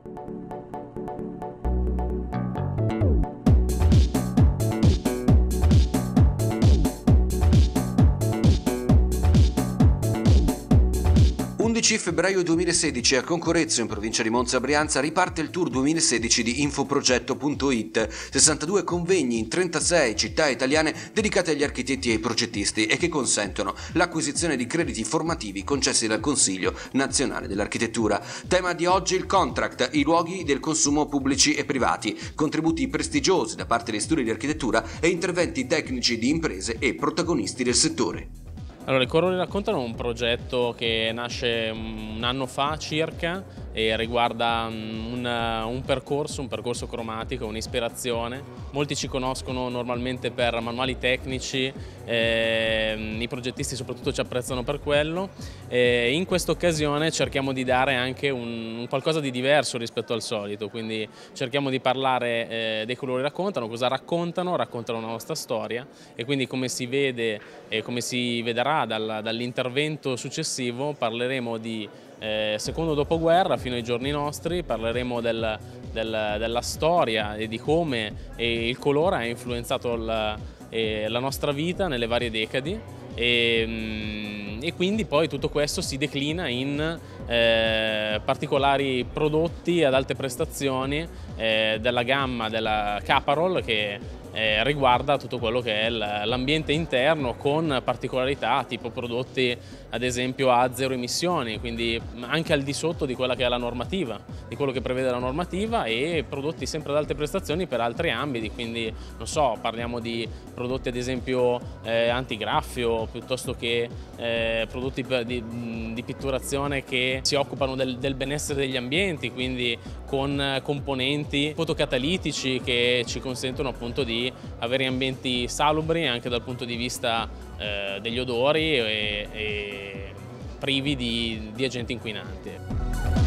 l'11 febbraio 2016 a Concorrezzo, in provincia di Monza Brianza, riparte il Tour 2016 di Infoprogetto.it, 62 convegni in 36 città italiane dedicate agli architetti e ai progettisti e che consentono l'acquisizione di crediti formativi concessi dal Consiglio Nazionale dell'Architettura. Tema di oggi il contract, i luoghi del consumo pubblici e privati, contributi prestigiosi da parte degli studi di architettura e interventi tecnici di imprese e protagonisti del settore. Allora, i Colori Raccontano è un progetto che nasce un anno fa circa e riguarda un percorso cromatico, un'ispirazione. Molti ci conoscono normalmente per manuali tecnici, i progettisti soprattutto ci apprezzano per quello. In questa occasione cerchiamo di dare anche un qualcosa di diverso rispetto al solito, quindi cerchiamo di parlare dei Colori Raccontano, cosa raccontano la nostra storia e quindi come si vede e come si vedrà dall'intervento successivo parleremo di secondo dopoguerra fino ai giorni nostri, parleremo della storia e di come il colore ha influenzato la nostra vita nelle varie decadi e quindi poi tutto questo si declina in particolari prodotti ad alte prestazioni della gamma della Caparol che riguarda tutto quello che è l'ambiente interno con particolarità tipo prodotti ad esempio a zero emissioni, quindi anche al di sotto di quella che è la normativa, di quello che prevede la normativa e prodotti sempre ad alte prestazioni per altri ambiti, quindi non so, parliamo di prodotti ad esempio antigraffio piuttosto che prodotti di pitturazione che si occupano del benessere degli ambienti, quindi con componenti fotocatalitici che ci consentono appunto di avere ambienti salubri anche dal punto di vista degli odori e privi di agenti inquinanti.